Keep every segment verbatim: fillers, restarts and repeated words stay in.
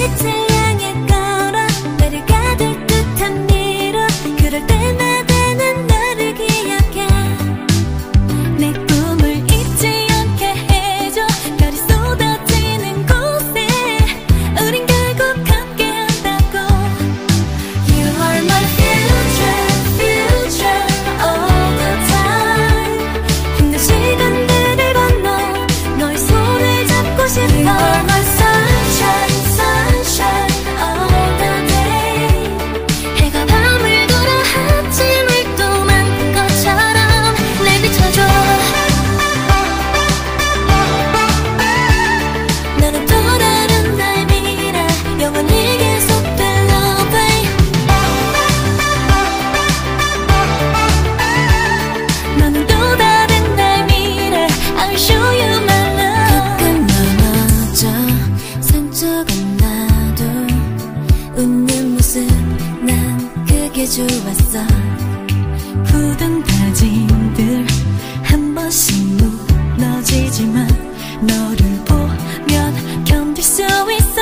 좋았어. 굳은 다짐들 한 번씩 무너지지만 너를 보면 견딜 수 있어.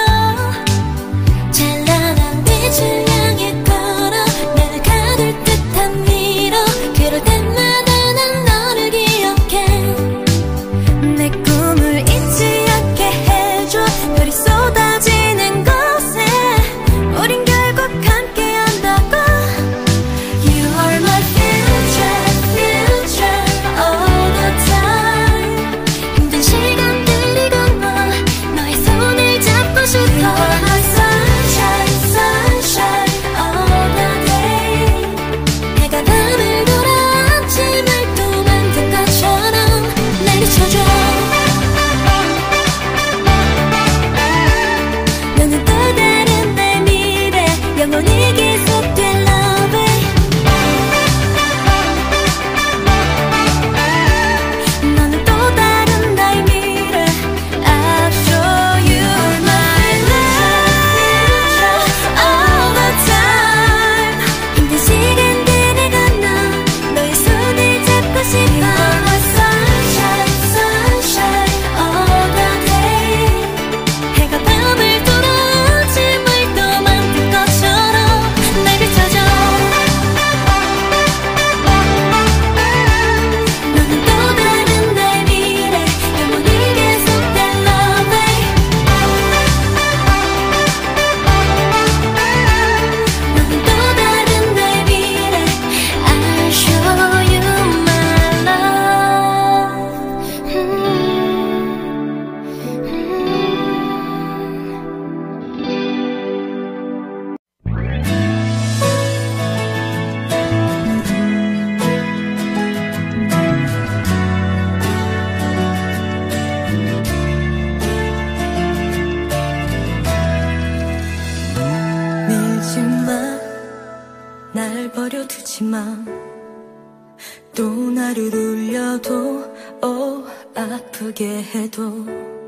찬란한 빛을 향해 걸어 나를 가둘 듯한 미로 그럴 때마다 난 너를 기억해. 내 꿈을 잊지 않게 해줘. 별이 쏟아지는 곳에 우린 결국 함께 한다고. You are my future, future all the time. 힘든 시간들이 건너 너의 손을 잡고 싶어. You are my sunshine, sunshine all the day. 해가 밤을 돌아 아침을 또 만든 것처럼 날 비춰줘. 너는 또 다른 날 미래 영원히 계속될 love. 너는 또 다른 나의 미래. I'll show you my love all the time. 힘든 시간들을 건너 너의 손을 잡고 싶어. You are my sunshine, sunshine all the day. 해가 밤을 돌아 아침을 또 만든 것처럼 날 비춰줘. 너는 또 다른 나의 미래 영원히 계속될 love. 너는 또 다른 나의 미래. I'll show you my love. 음. 밀지 마, 날 버려두지 마. 또 나를 울려도 오 아프게 해도.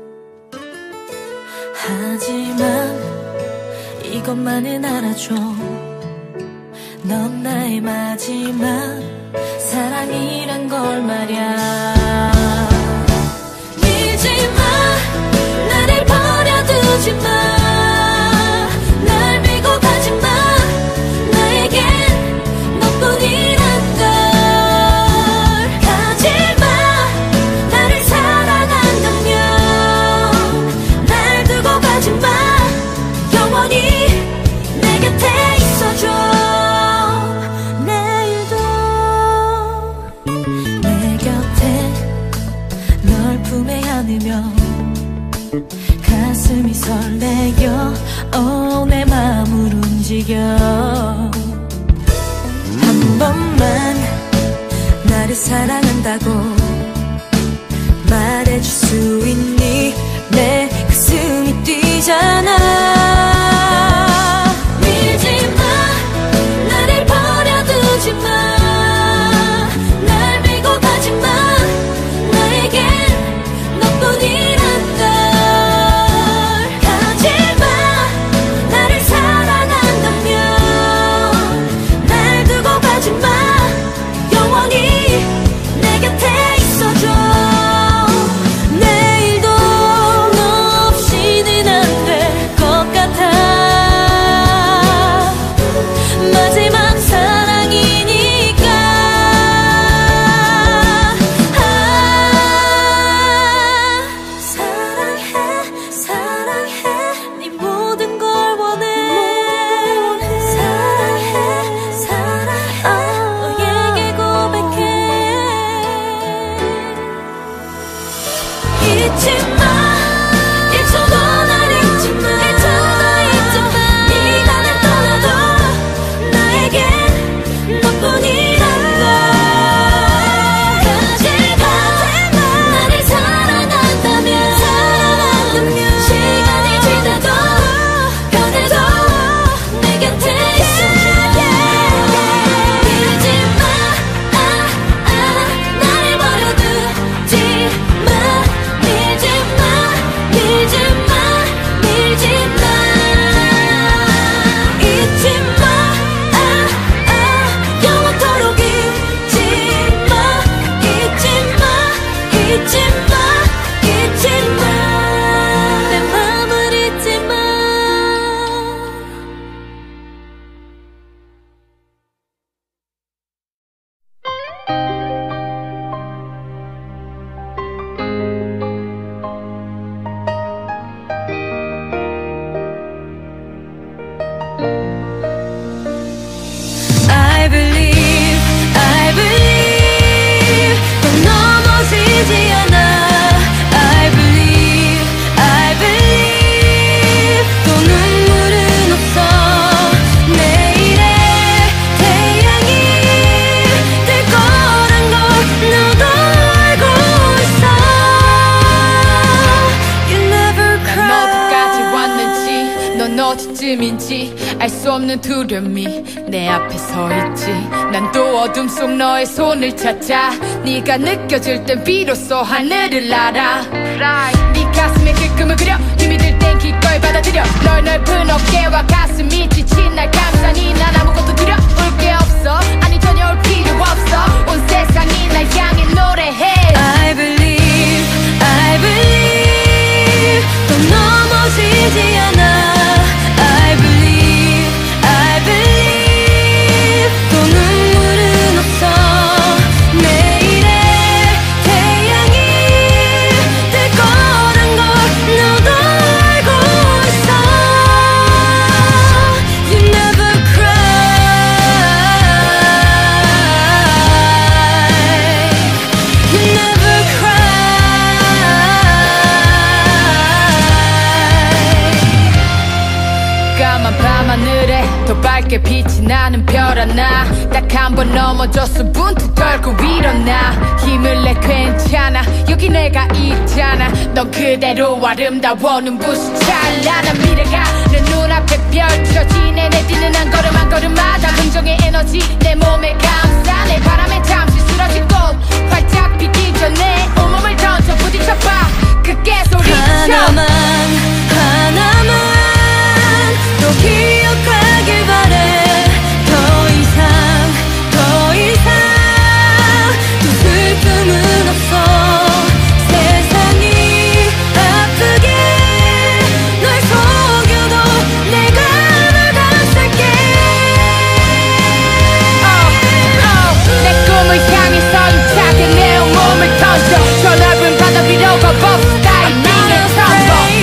하지만 이것만은 알아줘. 넌 나의 마지막 사랑이란 걸 말야. 밀지 마, 나를 버려두지 마. 날 밀고 가지 마. 나에겐 너뿐이란 걸. 가지 마, 나를 사랑한다면 날 두고 가지 마. 영원히 내 곁에 있어줘. 내일도 내 곁에 널 품에 안으며 가슴이 설레요. 오, 내 마음을 움직여. 한 번만 나를 사랑한다고 말해줄 수 있니? 내 가슴이 뛰잖아. 밀지 마, 나를 버려두지 마. 날 밀고 가지 마. 나에겐 너뿐이란 걸. 가지 마, 나를 사랑한다면 날 두고 가지 마. 영원히 내 곁에 있어줘. 내일도 어디쯤인지 알 수 없는 두려움이 내 앞에 서 있지. 난 또 어둠 속 너의 손을 찾아. 네가 느껴질 땐 비로소 하늘을 알아. 네 가슴에 찔끔을 그려 힘이 들 땐 기꺼이 받아들여. 널 넓은 어깨와 가슴이 지친 날 감싸니 난 아무것도 두려울 게 없어. 아니 전혀 올 필요 없어. 온 세상이 날 향해 노래해. I believe, I believe 또 넘어지지 않아. I believe, I believe 또 눈물은 없어. 내일의 태양이 뜰 거란 걸 너도 알고 있어. You never cry, you never cry. 까만 밤하늘에 더 밝게 빛이 나는 별 하나. 딱 한 번 넘어져서 분투 떨고 일어나. 힘을 내 괜찮아 여기 내가 있잖아. 넌 그대로 아름다워 눈부신 찬란한 미래가 내 눈앞에 펼쳐지네. 내 뛰는 한 걸음 한 걸음마다 긍정의 에너지 내 몸에 감싸. 내 바람에 잠시 쓰러진 꽃 활짝 피기 전에 온몸을 던져 부딪혀봐. 크게 소리쳐. 하나만 하나만 또 기억하길 바래. 더 이상 더 이상 또 슬픔은 없어. 세상이 아프게 널 속여도 내가 널 감쌀게. 내 꿈을 향해서 힘차게 내 온몸을 던져. 저 넓은 바다 위로 걷어 스카이 빙의 텀버.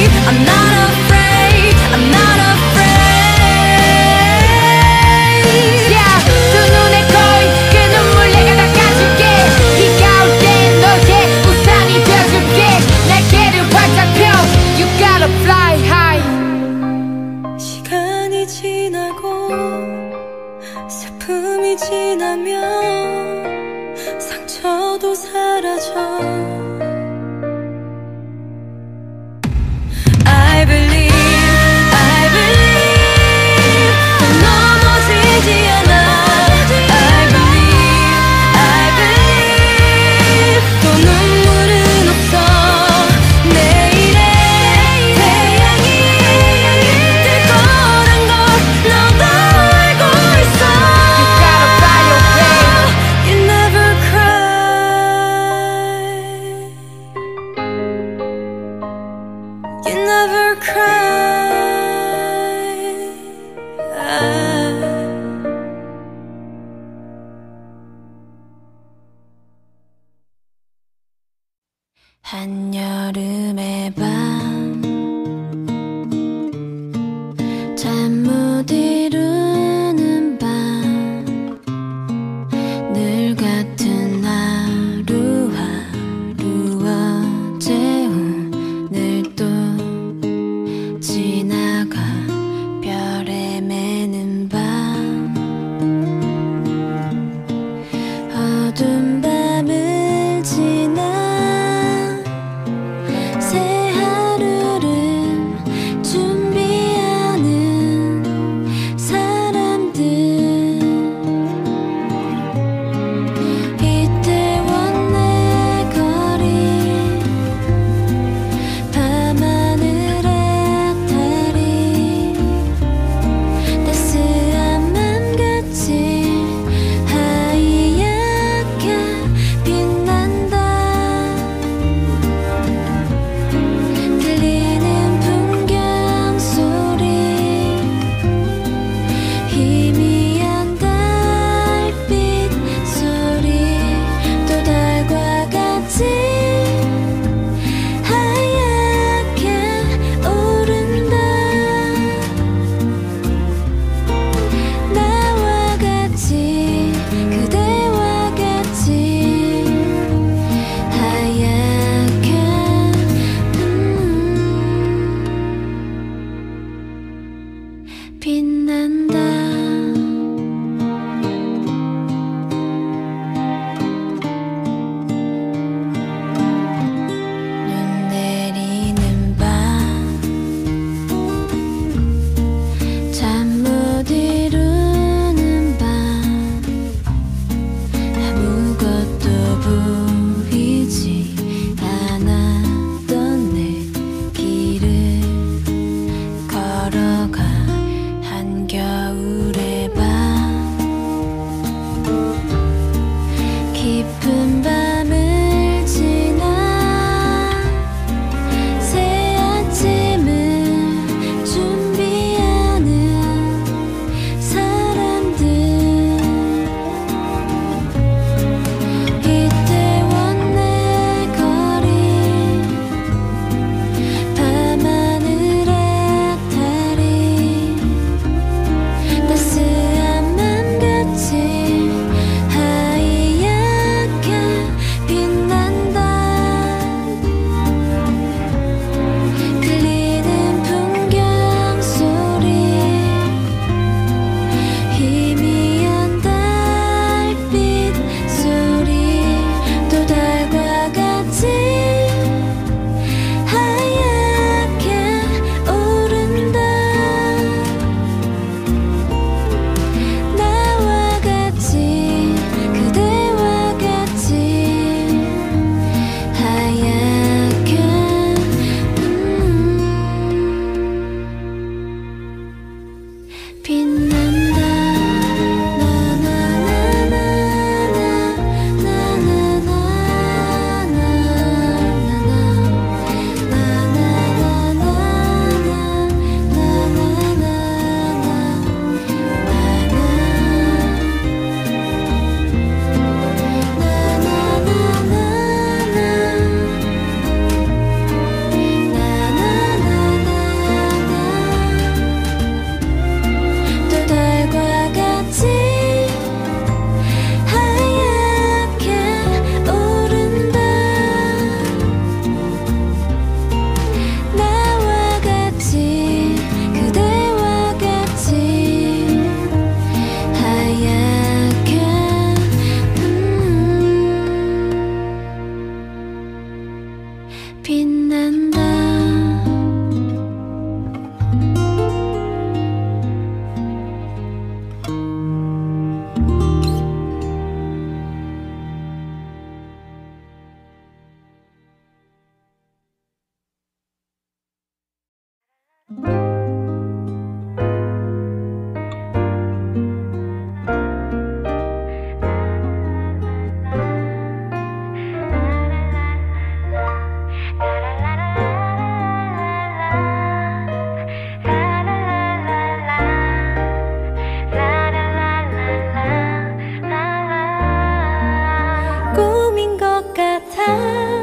꿈인 것 같아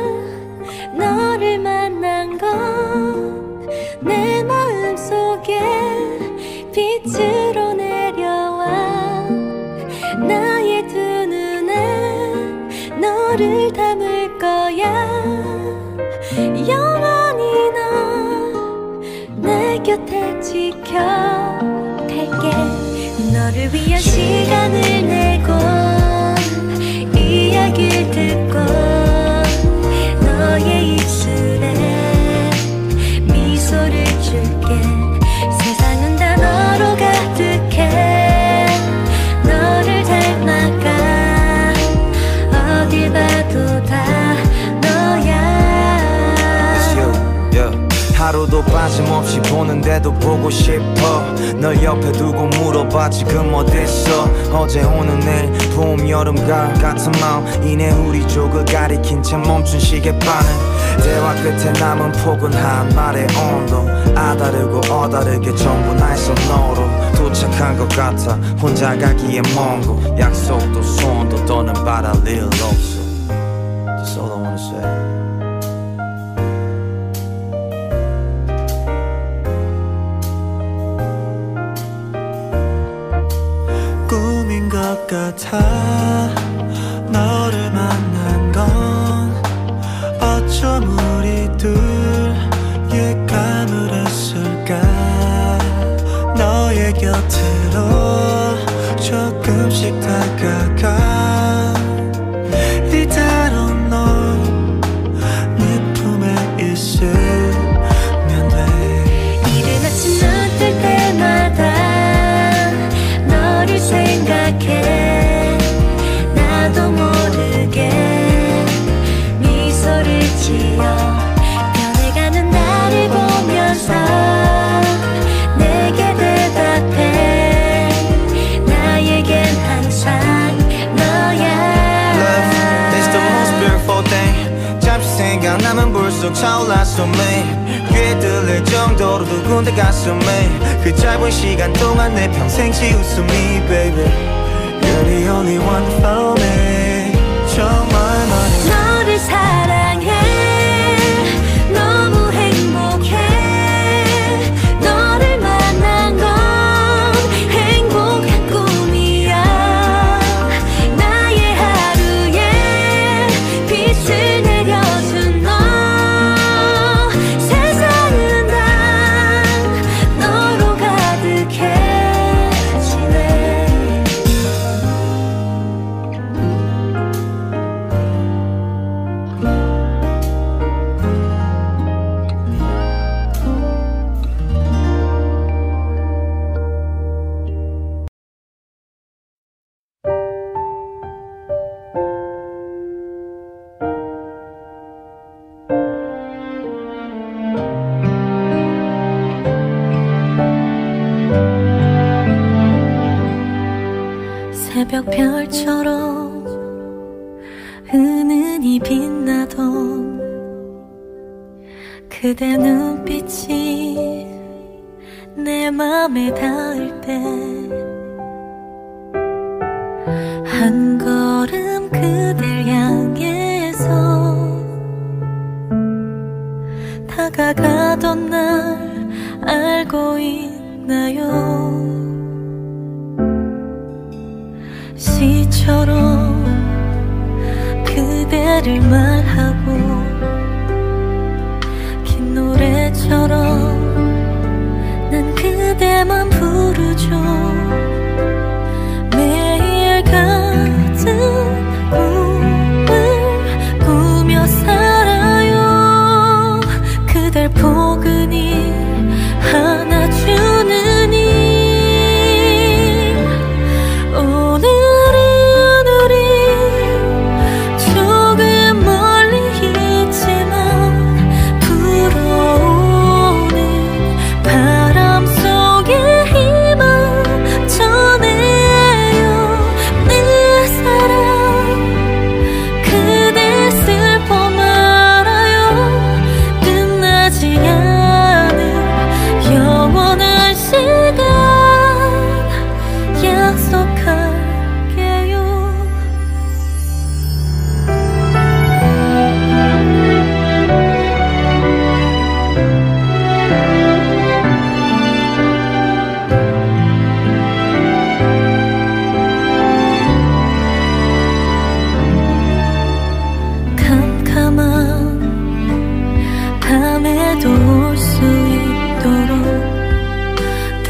너를 만난 건 내 마음속에 빛으로 내려와 나의 두 눈에 너를 담을 거야 영원히 너 내 곁에 지켜갈게 너를 위한 시간을 내고 이야기를 듣고 너의 입술에 미소를 줄게 세상은 다 너로 가득해 너를 닮아가 어딜 봐도 다 너야 하루도 빠짐없이 보는데도 보고 싶어 널 옆에 두고 물어봐 지금 어딨어 어제 오늘 내일 봄 여름 가을 같은 마음 이내 우리 쪽을 가리킨 채 멈춘 시계바늘 대화 끝에 남은 포근한 말의 온도 아다르고 어다르게 전부 나에서 너로 도착한 것 같아 혼자 가기에 먼 곳 약속도 소원도 더는 바랄 일 없어 That's all I wanna say 꿈인 것 같아 너를 만난 건 어쩜 우리 둘 예감을 했을까 너의 곁으로 조금씩 다가가 이대로 너 내 품에 있으면 돼 이른 아침 눈 뜰 때마다 너를 생각해 나도 모르게 미소를 지어 변해가는 나를 보면서 내게 대답해 나에겐 항상 너야 Love is the most beautiful thing 잠시 생각나면 불쑥 차올라 숨이 귀에 들릴 정도로 두근대 가슴이 그 짧은 시간 동안 내 평생 지웃음이 baby You're the only one for me 정말 많이 너를 사랑해 너무 행복해 너를 만난 건 행복한 꿈이야 나의 하루에 빛을 내려준 너 세상은 다 너로 가득해 새벽별처럼 은은히 빛나던 그대 눈빛이 내 맘에 닿을 때 한 걸음 그댈 향해서 다가가던 날 알고 있나요 시처럼 그대를 말하고 긴 노래처럼 난 그대만 부르죠 매일 같은 꿈을 꾸며 살아요 그댈 포근히 안아주는 이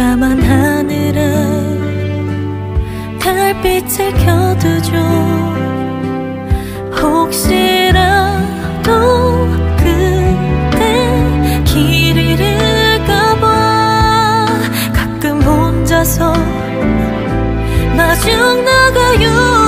까만 하늘에 달빛을 켜두죠. 혹시라도 그대 길 잃을까봐 가끔 혼자서 마중 나가요.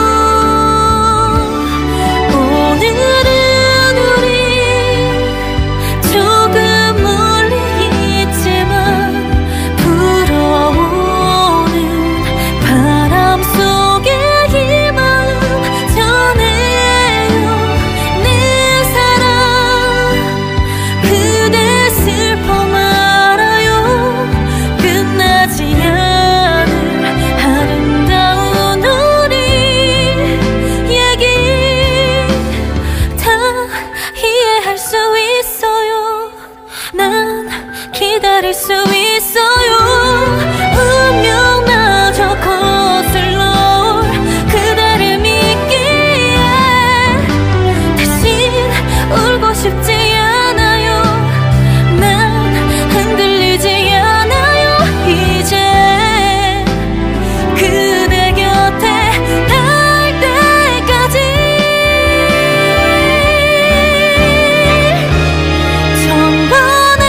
기다릴 수 있어요. 운명마저 거슬러 그대를 믿기에 다신 울고 싶지 않아요. 난 흔들리지 않아요. 이제 그대 곁에 닿을 때까지 전번에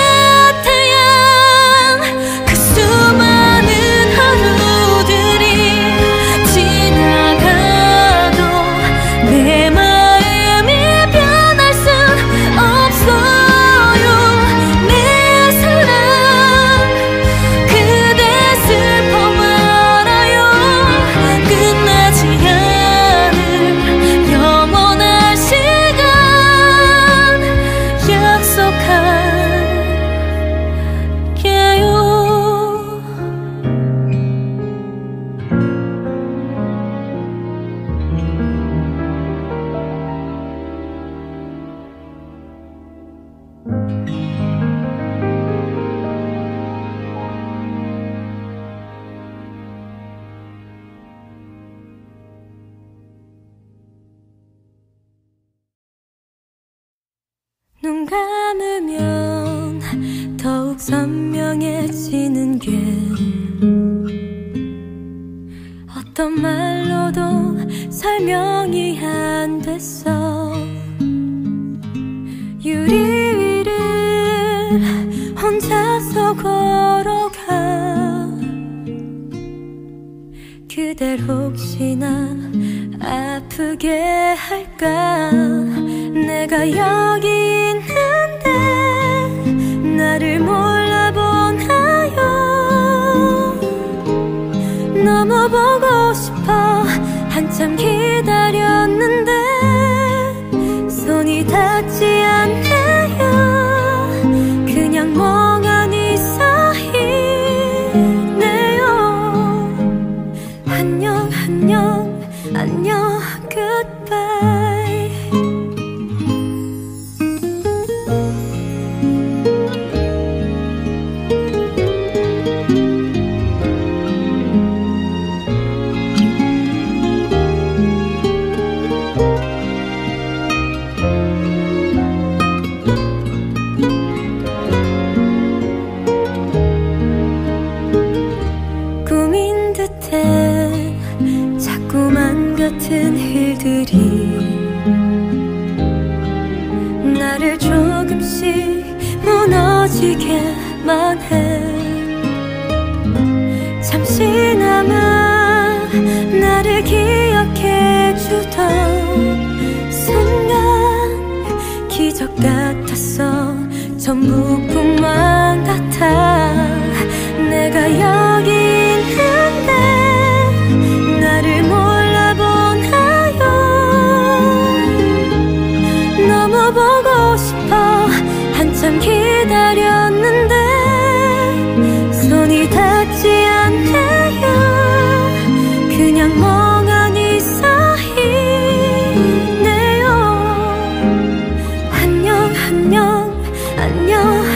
눈 감으면 더욱 선명해지는 게 어떤 말로도 설명이 안 됐어. 유리 위를 혼자서 걸어가 그댈 혹시나 아프게 할까. 내가 여기 있는데 나를 몰라보나요. 너무 보고 싶어 한참 기다렸는데 손이 닿지 않네요. 그냥 멍하니 서 있네요. 안녕 안녕 안녕 goodbye. 꿈인 듯해 자꾸만 같은 일들이 나를 조금씩 무너지게만 해. 잠시나마 나를 기억해 주던 순간 기적 같았어. 전부 꿈만 같아. 내가 여기 있는데 나를 몰라보나요. 너무 보고 싶어 한참 기다렸는데 손이 닿지 않네요. 그냥 멍하니 서 있네요. 안녕 안녕 안녕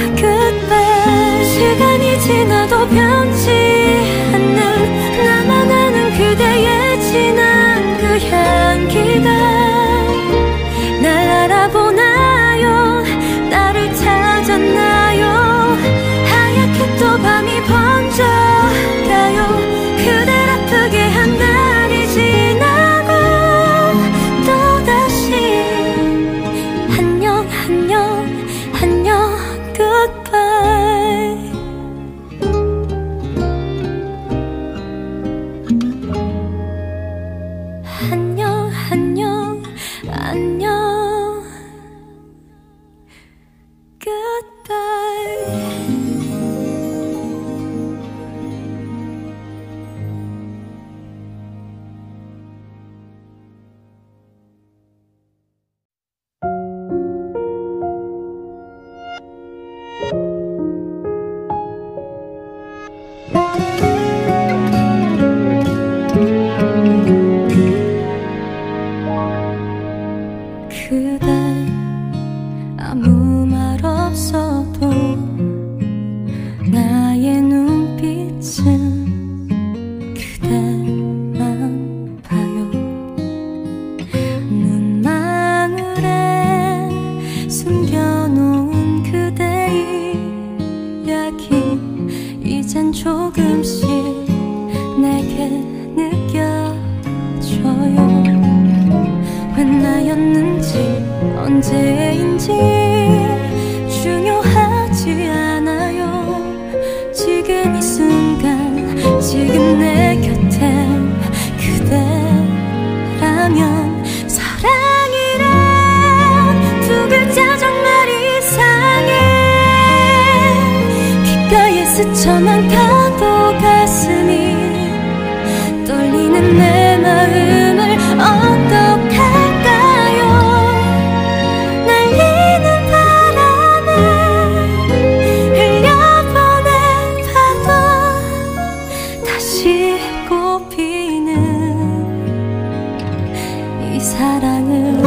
이젠 조금씩 내게 느껴져요. 왜 나였는지 언제인지 중요하지 않아요. 지금 이 순간 지금 내 곁에 그대라면 사랑이란 두 글자 정말 이상해. 귓가에 스쳐만 가도 가슴이 떨리는 내 마음을 어떡할까요. 날리는 바람에 흘려보내봐도 다시 꽃피는 이 사랑을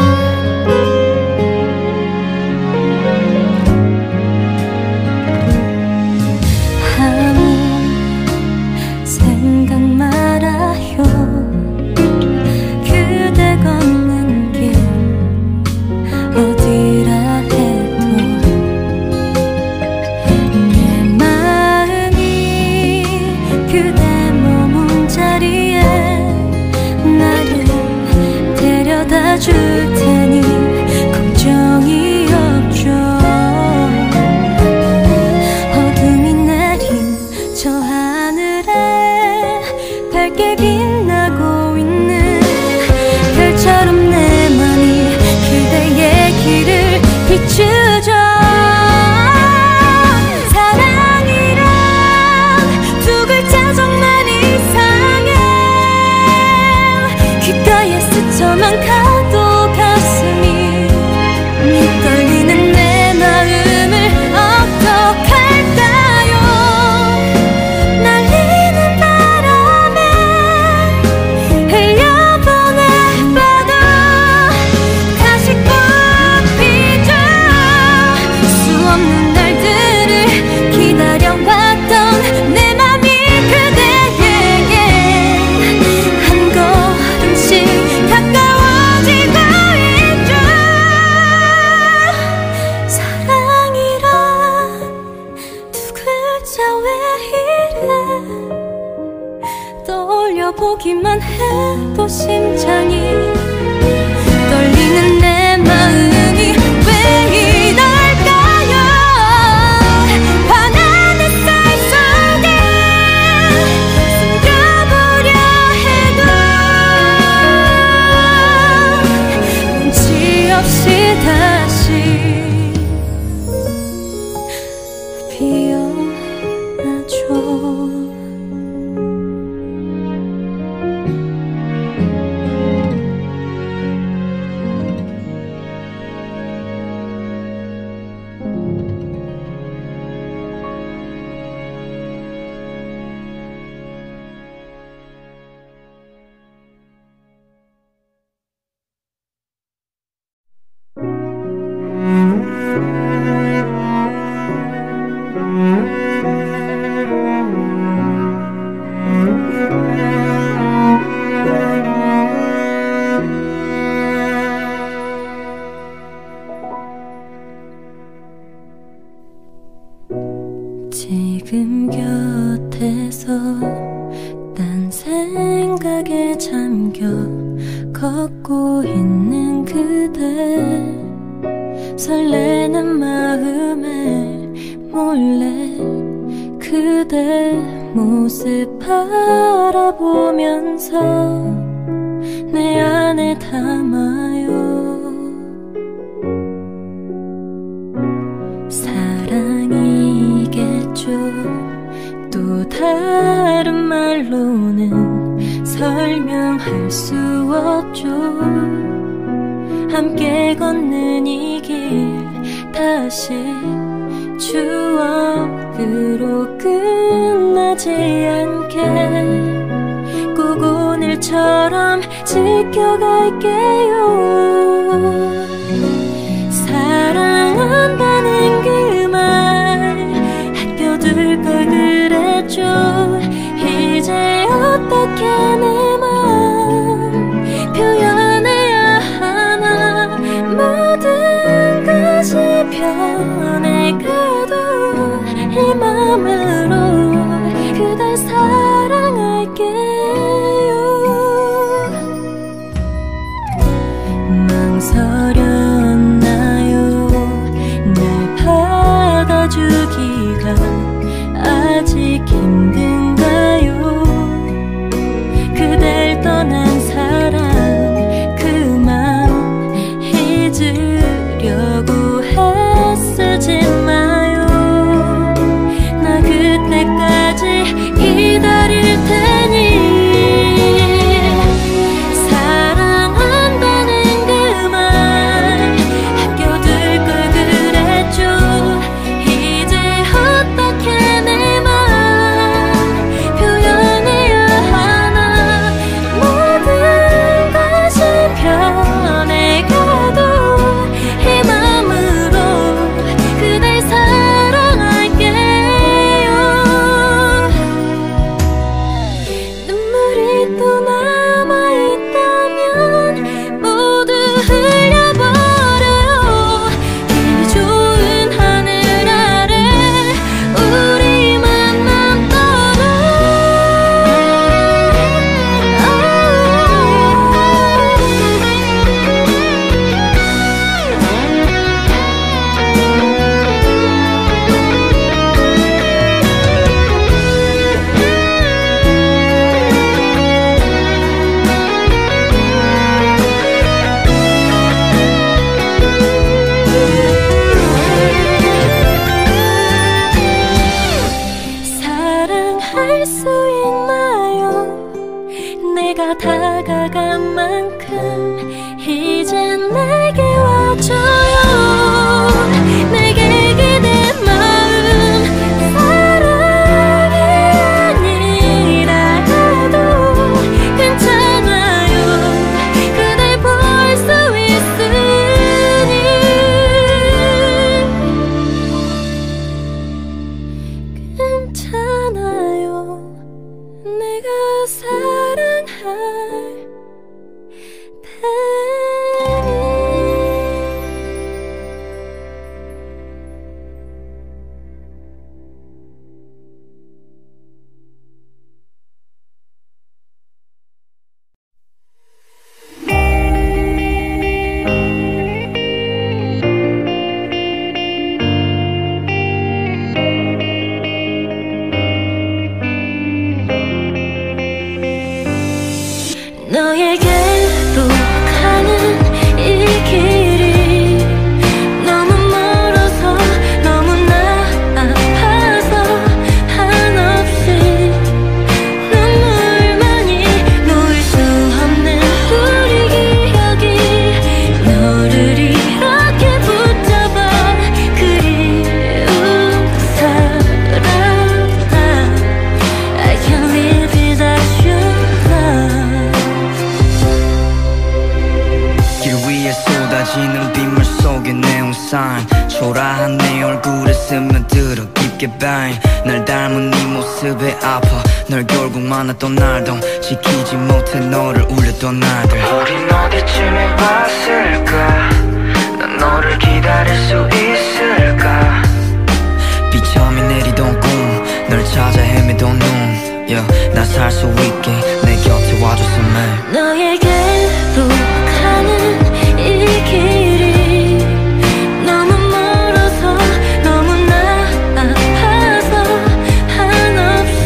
아무 생각 말아요. 그대 걷는 길 어디라 해도 내 마음이 그대 머문 자리에 나를 데려다 줄 테니 걱정이 없죠. 어둠이 내린 저 하늘에 밝게 빛나고 있는 별처럼 내 맘이 그대의 길을 비추죠. 사랑이란 두 글자 정말 이상해. 귓가에 스쳐만 가도 가슴이 떨리는 내 마음을 어떡할까요. 날리는 바람에 흘려보내봐도 다시 꽃피죠. 수없는 날들을 기다려왔던 내 맘이 그대에게 한 걸음씩 가까워지고 있죠. 사랑이란 두 글자 왜 이래. 떠올려보기만 해도 심장이 떨리는 내 마음이 왜 이럴까요. 환한 햇살 속에 숨겨보려 해도 눈치 없이 다시 피어나죠. 지금 곁에서 딴 생각에 잠겨 걷고 있는 그대. 설레는 마음에 몰래 그대 모습 바라보면서 내 안에 담아요. 사랑이겠죠. 또 다른 말로는 설명할 수 없죠. 함께 걷는 이 길 다시 추억으로 끝나지 않게 꼭 오늘처럼 지켜갈게요. 사랑한다는 그 말 아껴둘 걸 그랬죠. 이제 어떻게 내 맘 표현해야 하나. 모든 것이 변해가도 이 맘으로 수 있나요? 내가 다가간 만큼 이젠 내게 와줘요. 내게 기댄 마음 사랑이 아니라 해도 괜찮아요. 그댈 볼 수 있으니 괜찮아요. 내가 사랑할 너에게로 가는 이 길이 너무 멀어서 너무나 아파서 한없이 눈물만이 놓일 수 없는 우리 기억이 너를 이렇게 붙잡아 그리운 사람 I can't live without you 길 위에 쏟아지는 빗물 속의 네온사인 초라한 내 얼굴에 스며들어 깊게 바인 날 닮은 네 모습에 아파 널 결국 만났던 날도 지키지 못해 너를 울렸던 날들 우린 어디쯤에 봤을까 난 너를 기다릴 수 있을까 비참히 내리던 꿈 널 찾아 헤매던 눈 yeah, 나 살 수 있게 내 곁에 와줘서 매일 너에게로 가는 이 길이 너무 멀어서 너무나 아파서 한없이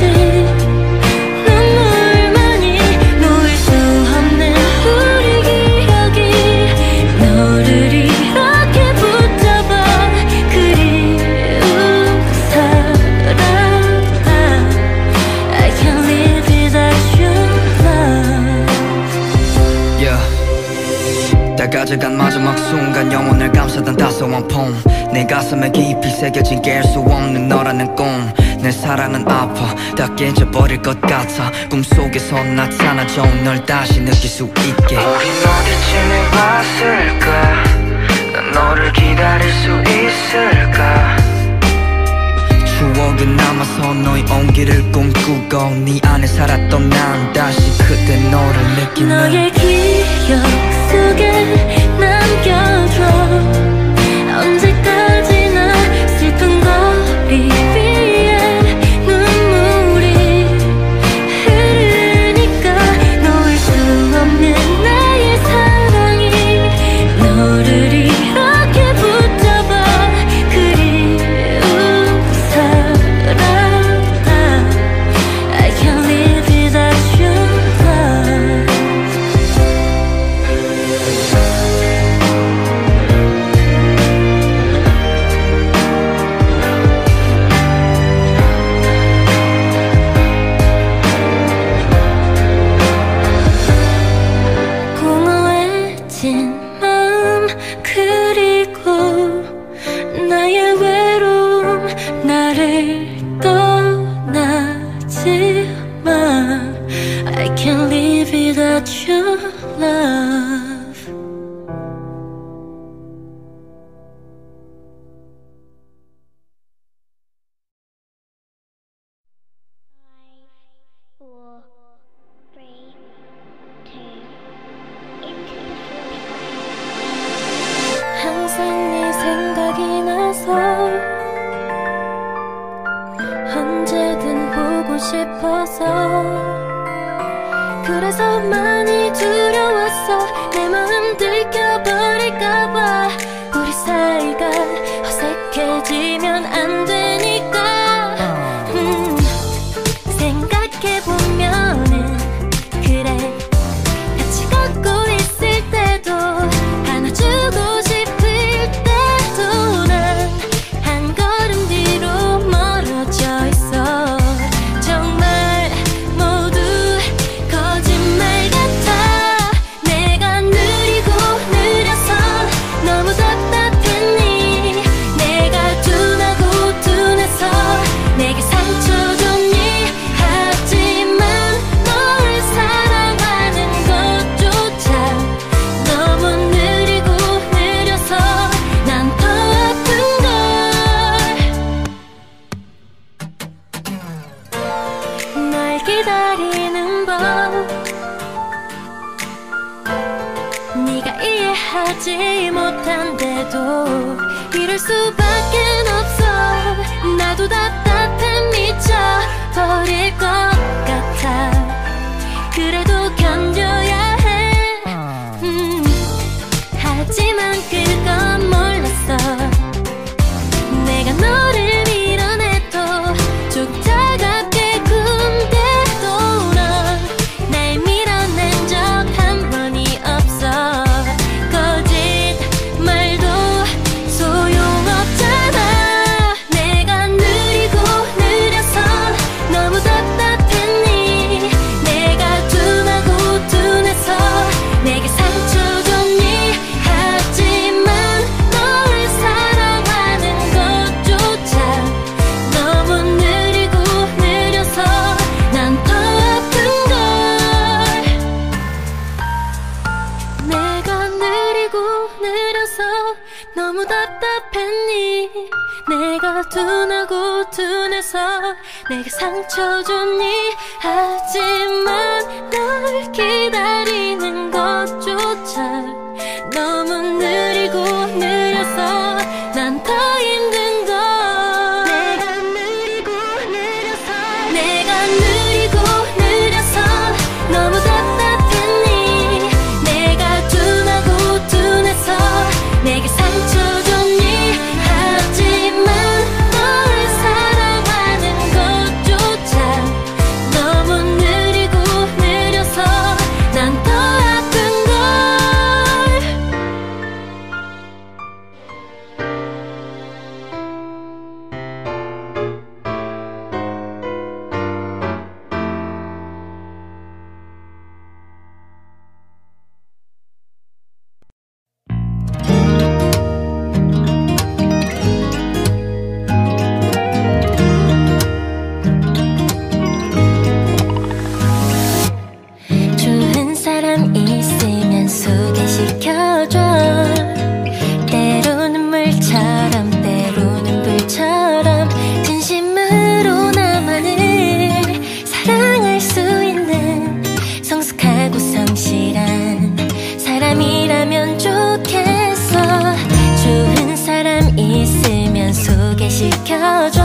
눈물만이 놓일 수 없는 우리 기억이 너를 이렇게 붙잡아 그리운 사람 I can't live without you love yeah. 다 가져간 마지막 순간 영혼을 감싸던 따스한 봄 내 가슴에 깊이 새겨진 깰 수 없는 너라는 꿈 내 사랑은 아파 다 깨져버릴 것 같아 꿈속에서 나타나줘 널 다시 느낄 수 있게 우린 어디쯤에 봤을까 난 너를 기다릴 수 있을까 추억은 남아서 너의 온기를 꿈꾸고 네 안에 살았던 난 다시 그때 너를 느끼는 너의 기억 속에 남겨줘 언제까지나 슬픈 거리 위에 눈물이 흐르니까 놓을 수 없는 나의 사랑이 너를 이렇게 붙잡아 그리운 사람 I can't live without you love 공허해진 마음 그리고 나의 외로움 나를 떠나지만 I can't live without your love four, three, two, into the 항상 네 생각이 나서 언제든 보고 싶어서 그래서 많이 두려웠어 내 마음 들켜버릴까봐 우리 사이가 어색해지면 안 되니까 음, 생각해보면은 그래 같이 걷고 있을 때도 안아주고 싶을 때도 난 한 걸음 뒤로 멀어져 있어 정말 기다리는 법 네가 이해하지 못한데도 이럴 수밖에 없어. 나도 답답해 미쳐버릴 것 같아. 그래도 견뎌야 해. 음. 하지만 그건 몰랐어. 내가 너를 밀어내도 쭉 차갑게 굶게도 넌 날 밀어낸 적 한 번이 없어. 거짓말도 소용없잖아. 내가 느리고 느려서 너무 답답했니? 내가 둔하고 둔해서 내게 상처 줬니? 하지만 널 사랑하는 것조차 너무 느리고 느려서 난 더 아픈걸. 내가 느리고 느려서 너무 답답했니? 내가 둔하고 둔해서 내게 상처 줬니? 하지만 널 기다리는 것조차 너무 느리고 느려서 난 더 힘든 걸. 내가 느리고 느려서 내가 느리고 느려서 너무 답답했니? 내가 둔하고 둔해서 내게 상처 줬니? 하지만 널 사랑하는 것조차 너무 느리고 느려서 난 더 아픈걸. 좋은 사람 있으면 소개시켜줘. 때로는 물처럼 때로는 불처럼 진심으로 나만을 사랑할 수 있는 성숙하고 성실한 사람이라면 좋겠어. 좋은 사람 있으면 소개시켜줘.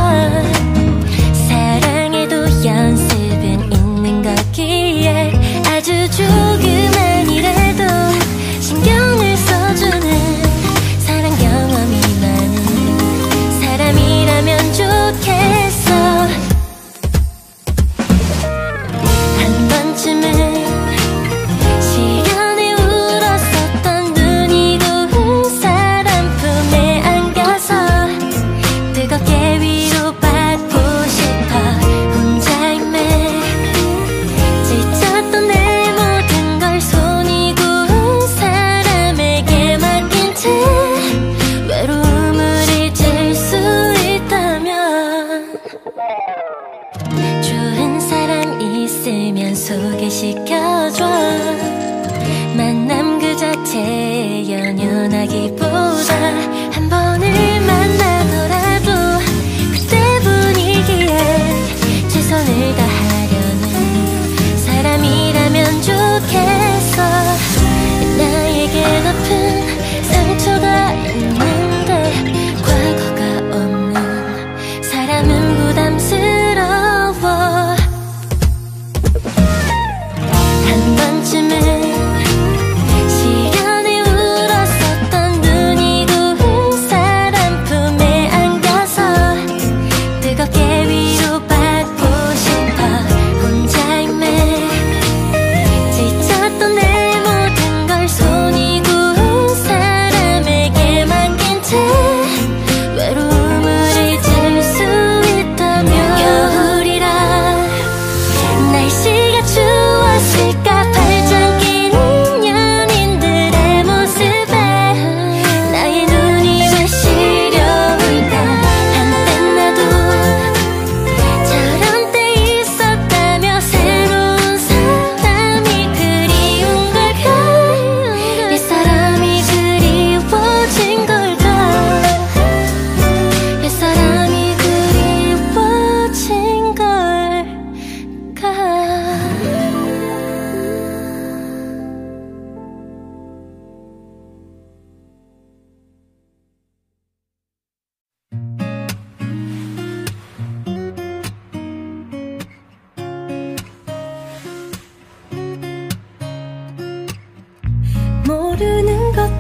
사랑에도 연습은 있는 거기에 아주 조그만이라도 신경을 써주는 사랑 경험이 많은 사람이라면 좋겠어. 한 번쯤은 시련에 울었었던 눈이 부은 사람 품에 안겨서 뜨겁게 위로받고 싶어. 혼자임에 지쳤던 내 모든 걸 손이 부은 사람에게 맡긴 채 외로움을 잊을 수 있다면 좋은 사람 있으면 소개시켜줘. 만남 그 자체에 연연하기보다 한 번을 만나더라도 그때 분위기에 최선을 다하려는 사람이라면 좋겠어. 나에게 아픈 상처가 있는데 과거가 없는 사람은 부담스러워. 한 번쯤은 시련에 울었었던 눈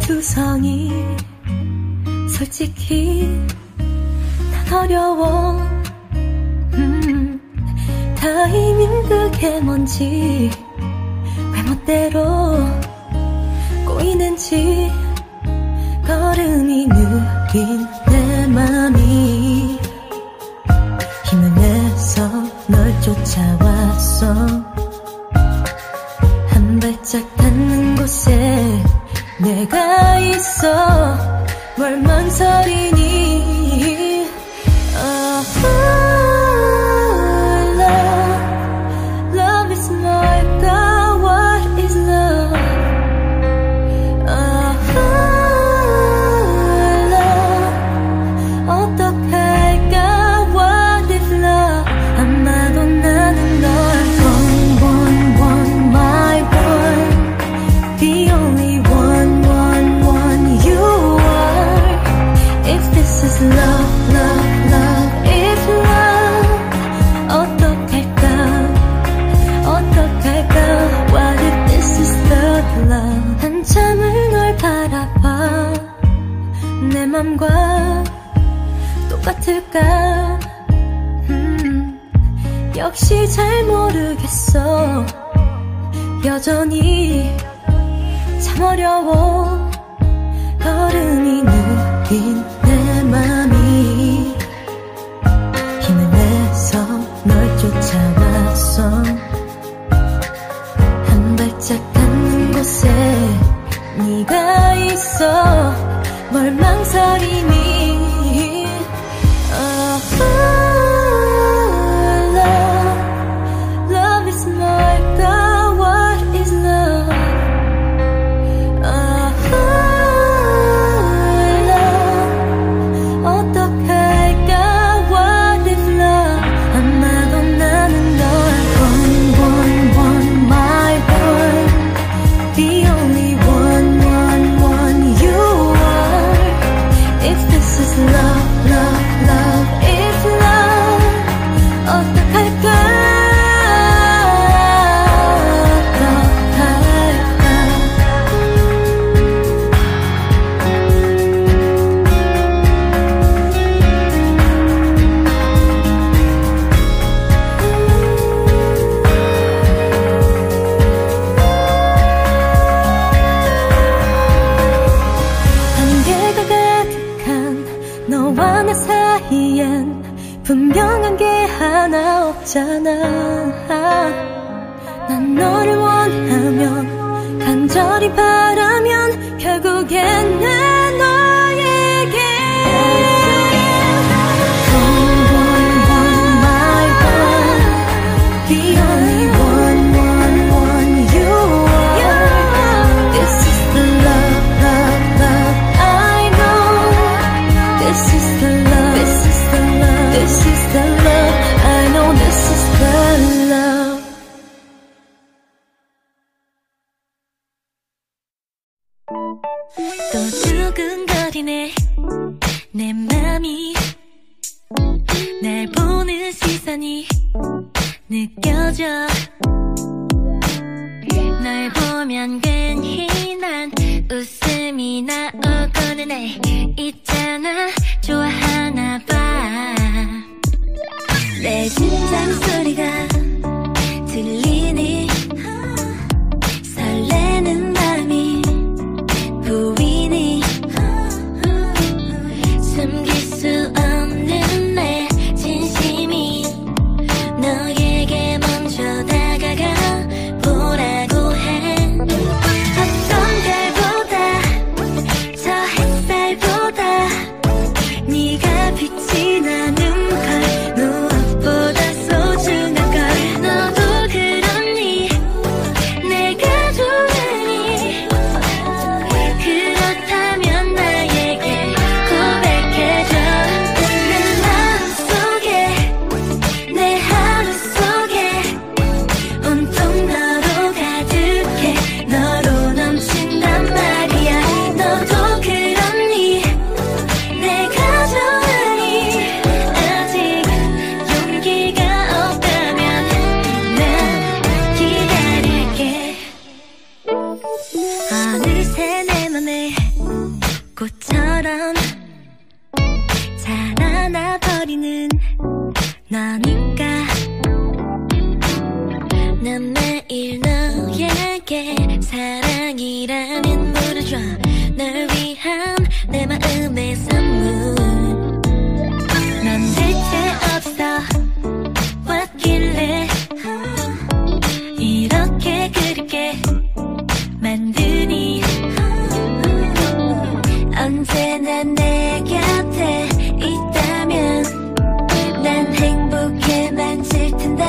두성이 솔직히 난 어려워. 음, 타이밍 그게 뭔지 왜 멋대로 꼬이는지 걸음이 느린 내 맘이 힘을 내서 널 쫓아왔어. 한 발짝 닿는 곳에 내가 있어. 뭘 망설이니. oh, love, love is 뭘까? What is love? oh, love, 어떡할까? What if love? 아마도 나는 널 one, one, one, my one, the only one, one, one you are. If this is love, love, love, if love, 어떡할까? 어떡할까? What if this is the love? 한참을 널 바라봐. 내 맘과 똑같을까? 음, 역시 잘 모르겠어. 여전히 참 어려워. 걸음이 느린 내 맘이 힘을 내서 널 쫓아왔어. 한 발짝 닿는 곳에 네가 있어. 뭘 망설이니. oh, love, love is 뭘까? What is love? oh, love, 어떡할까? What if love? 아마도 나는 널 one, one, one, my one, the only one, one, one you are. If this is love, love, love, if love, 어떡할까? 한계가 가득한 너와 나 사이엔 분명한 게 하나 없잖아. 난 너를 원하면 간절히 바라면 결국엔 내 너에게 one, one, one, my one, the only one, one, one you are. This is the love, love, love I know. This is the love, this is the love, this is the love I know. This is the love. 또 두근거리네 내 맘이. 날 보는 시선이 느껴져. 널 보면 괜히 난 웃음이 나오고는 해. 있잖아 좋아하나 봐. 내 심장 소리가 들리니. 설레는 맘이 보이니. 숨길 수 없는 내 진심이 너에게 먼저 다가가 보라고 해. 어떤 별보다 저 햇살보다 네가 난 매일 너에게 사랑이라는 물어줘 널 위한 내 마음의 선물 넌 대체 없어 왔길래 이렇게 그립게 만드니 언제나 내 곁에 있다면 난 행복해만 질 텐데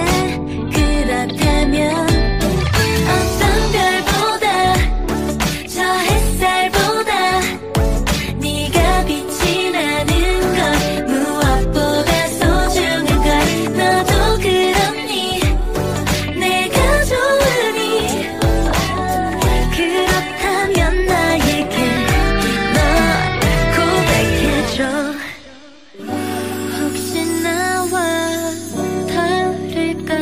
그렇다면 어떤 별보다 저 햇살보다 네가 빛이 나는 것 무엇보다 소중한 걸 너도 그렇니 내가 좋으니 그렇다면 나에게 너 고백해줘 혹시 나와 다를까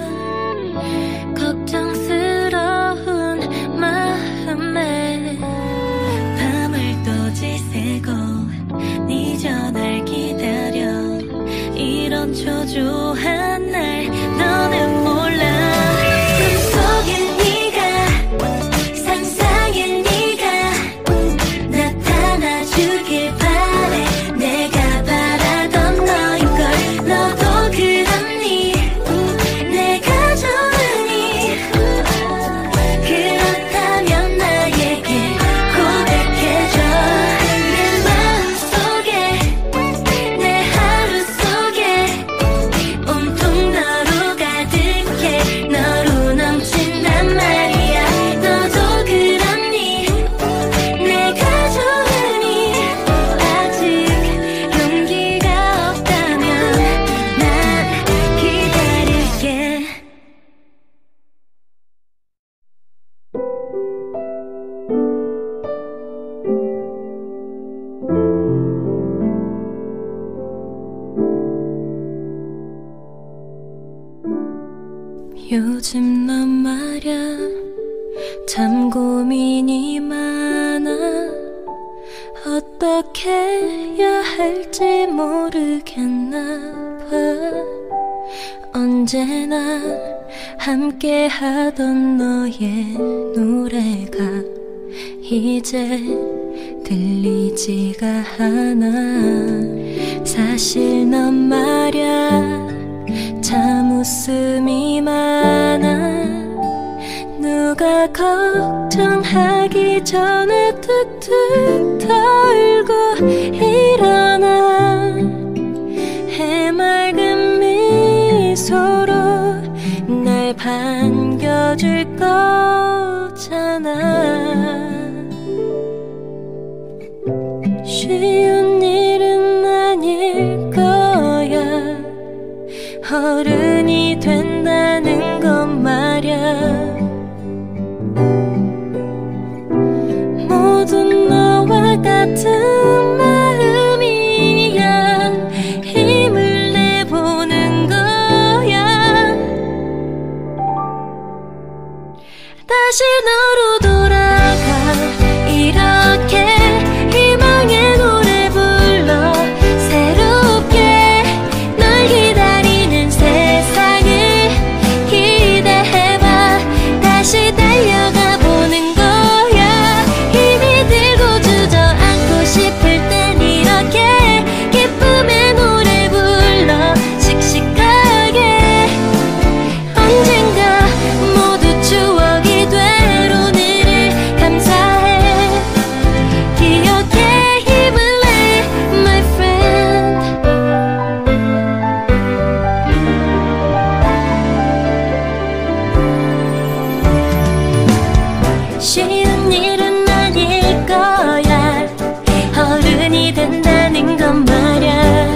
걱정스러운 마음에 밤을 또 지새고 네 전화를 기다려 이런 초조한 날 너는 몰라 꿈속의 네가 상상의 네가 나타나주길 바래 내가 바라던 너인걸 너도 그렇니 내가 좋으니 그렇다면 나에게 고백해줘 내 마음속에 내 하루 속에 온통 너로 가득해 너로 넘친단 말이야 너도 그렇니 내가 좋으니 아직 용기가 없다면 난 기다릴게 요즘 넌 말야 참 고민이 많아 어떻게 해야 할지 모르겠나 봐 언제나 함께 하던 너의 노래가 이제 들리지가 않아 사실 넌 말야 참 웃음이 많아 누가 걱정하기 전에 툭툭 털고 일어나 해맑은 미소로 날 반겨줄 거잖아 쉬운 일은 아닐 거야 어른이 된다는 건 말야 모두 너와 같은 마음이야 힘을 내보는 거야 다시 너로 돌아가 이렇게 희망의 노래 불러 새롭게 널 기다리는 세상을 기대해봐 다시 달려가 보는 거야 힘이 들고 주저앉고 싶을 땐 이렇게 기쁨의 노래 불러 씩씩하게 언젠가 모두 추억이 될 오늘을 감사해 기억에 힘을 내 my friend 쉬운 일은 아닐 거야 어른이 된다는 건 말야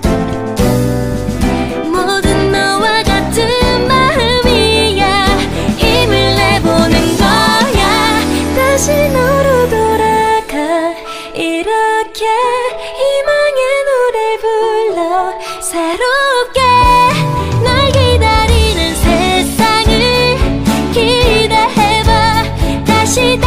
모든 너와 같은 마음이야 힘을 내보는 거야 다시 너로 돌아가 이렇게 희망의 노래 불러 새롭게 널 기다리는 세상을 기대해봐 다시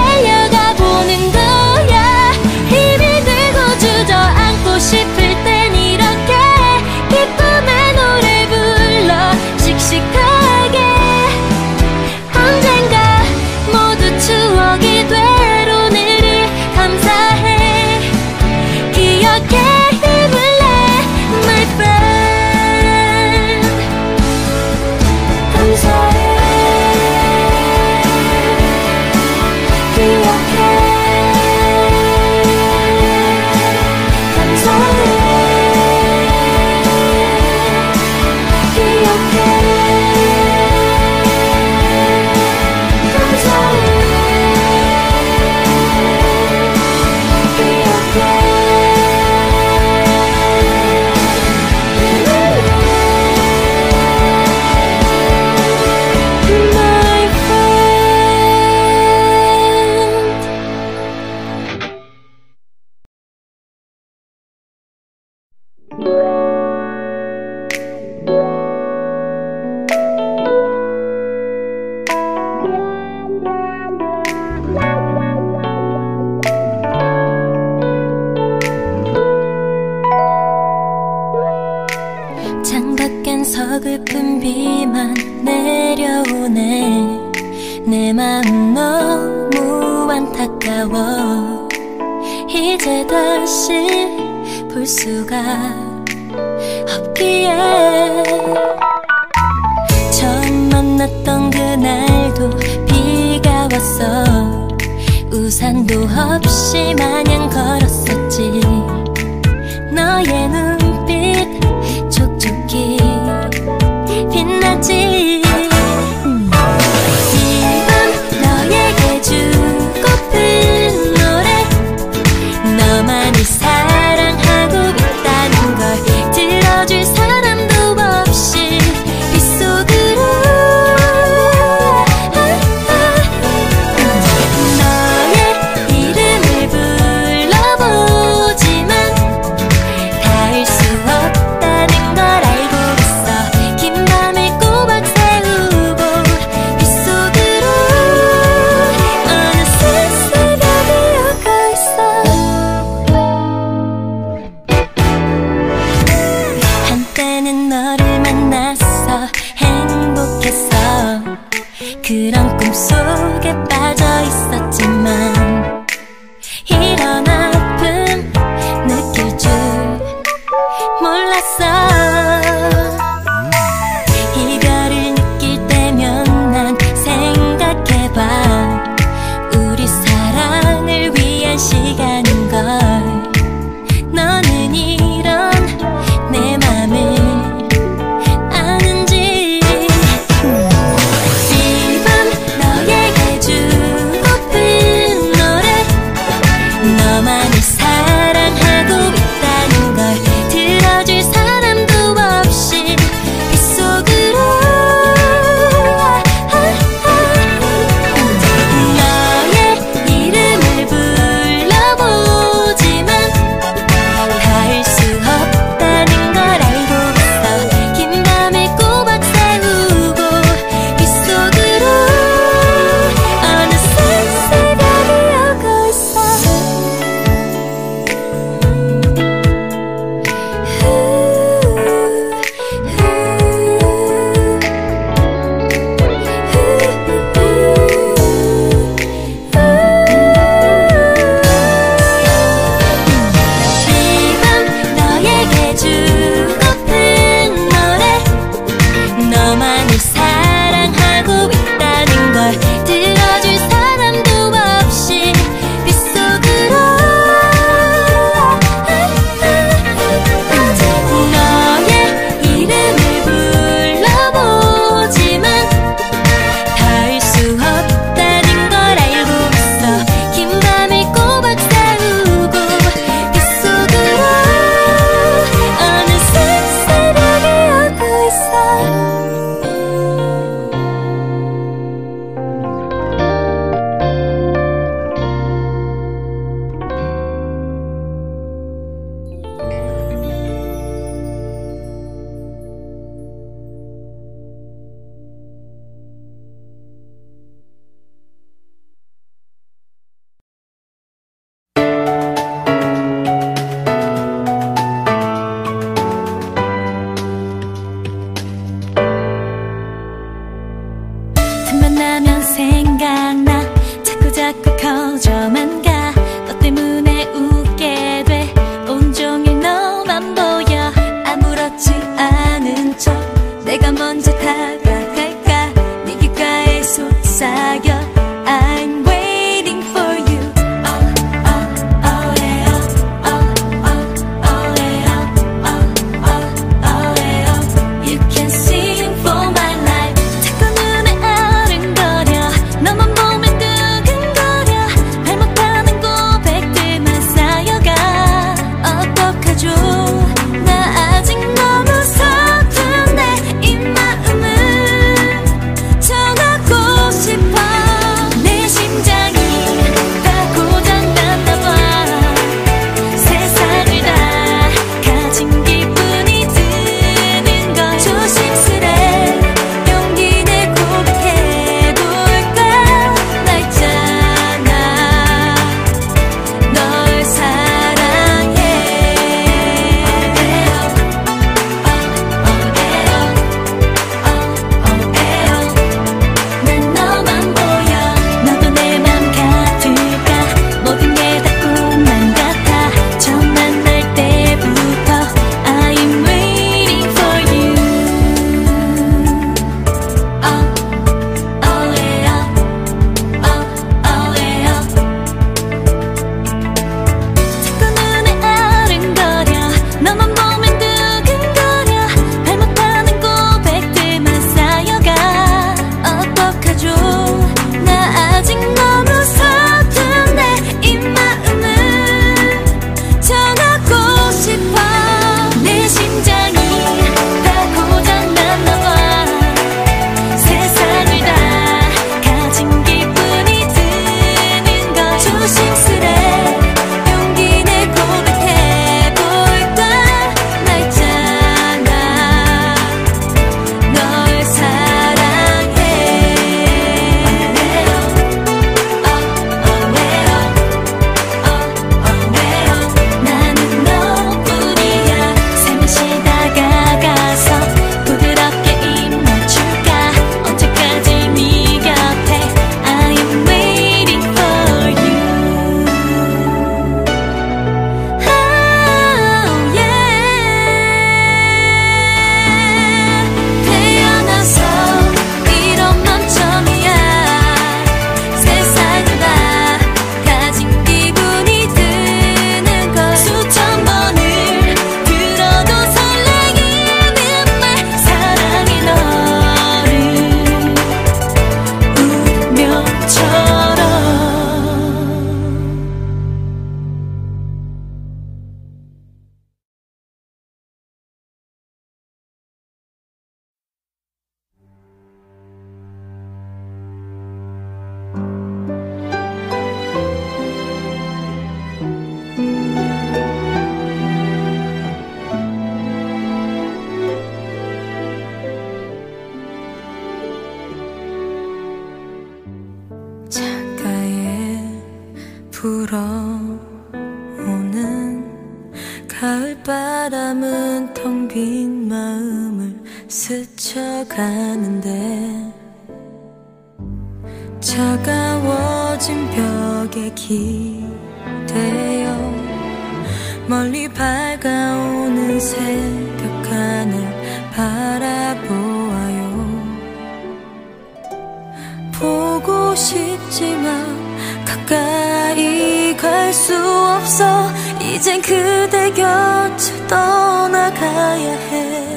때문에 내 마음 너무 안타까워. 이제 다시 볼 수가 없기에 처음 만났던 그날도 비가 왔어. 우산도 없이 마냥 걸었었지. 너의 눈빛 촉촉히 빛났지. 이 밤 너에게 주고픈 노래, 너만을 사랑하고 있다는 걸 들어줄 사람도 없이 빗속으로 너의 이름을 불러보지만 닿을 수 없다는 걸 알고 있어. 긴 밤을 꼬박 세우고 빗속으로 어느새 새벽이 오고 있어. 한때는 너를 만나서 행복했어. 그런 꿈속에 빠져 있었지만 이런 아픔 느낄 줄 몰랐어. 이별을 느낄 때면 난 생각해봐. 우리 사랑을 위한 시간인걸. 너는 이런 내 맘을 아는지. 이 밤 너에게 주고픈 노래, 너만을 사랑하고 있다는 걸 들어줄 사람도 없이 빗속으로 너의 이름을 불러보지만 닿을 수 없다는 걸 알고 있어. 긴 밤을 꼬박 세우고 빗속으로 어느새 새벽이 오고 있어. 이 밤 너에게 주고픈 노래, 너만을 사랑하고 있다는 걸 들어줄 사람도 없이 빗속으로 너의 이름을 불러보지만 닿을 수 없다는 걸 알고 있어. 긴 밤을 꼬박 세우고 빗속으로 어느새 새벽이 오고 있어. 틈만 나면 생각나. 자꾸자꾸 커져만 가. 너 때문에 웃게 돼. 온종일 너만 보여. 아무렇지 않은 척 내가 먼저 다가갈까. 네 귓가에 속삭여. I'm waiting for you. Oh, oh, oh, yeah. Oh, oh, oh, yeah. Oh, oh, oh, yeah. You can sing for my life. 자꾸 눈에 어른거려. 너만 보면 두근거려. 발목하는 불어오는 가을바람은 텅 빈 마음을 스쳐가는데 차가워진 벽에 기대어 멀리 밝아오는 새벽 하늘 바라보아요. 보고 싶지만 가까이 갈 수 없어. 이젠 그대 곁을 떠나가야 해.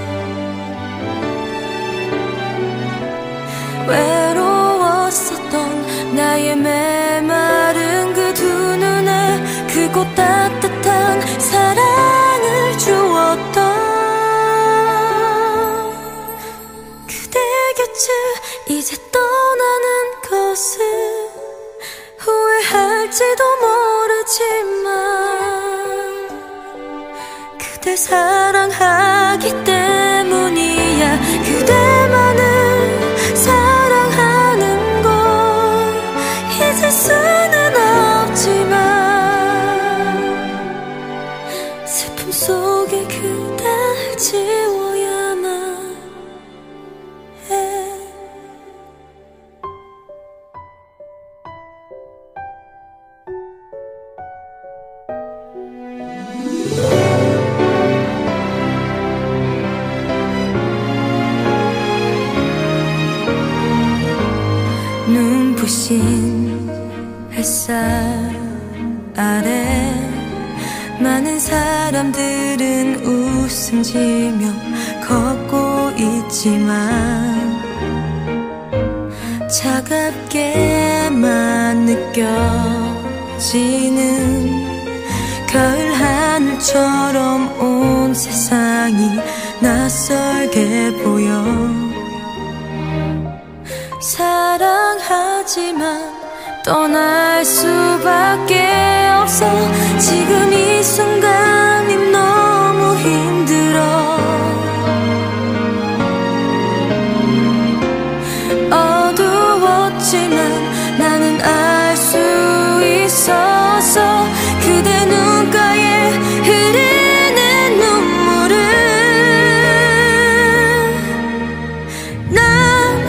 외로웠었던 나의 메마른 그 두 눈에 크고 따뜻한 사랑을 주었던 그대 곁을 이제 떠나는 것을 후회할지도 모르지만 그대 사랑하기 때문이야. 그대만을 사랑하는 걸 잊을 수는 없지만 슬픔 속에 그댈 지워야만 해. 눈부신 햇살 아래 많은 사람들은 웃음 지며 걷고 있지만 차갑게만 느껴지는 가을 하늘처럼 온 세상이 낯설게 보여. 사랑하지만 떠날 수밖에 없어. 지금 이 순간이 너무 힘들어. 어두웠지만 나는 알 수 있었어. 그대 눈가에 흐르는 눈물을 난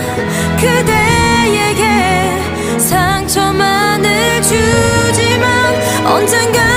그대에게 상처만을 주지만 언젠가